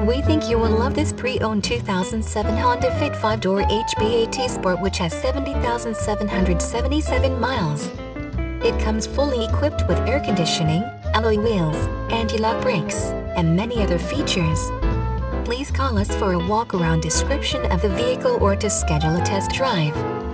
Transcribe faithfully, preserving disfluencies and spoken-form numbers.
We think you will love this pre-owned two thousand seven Honda Fit five-door H B A T Sport, which has seventy thousand seven hundred seventy-seven miles. It comes fully equipped with air conditioning, alloy wheels, anti-lock brakes, and many other features. Please call us for a walk-around description of the vehicle or to schedule a test drive.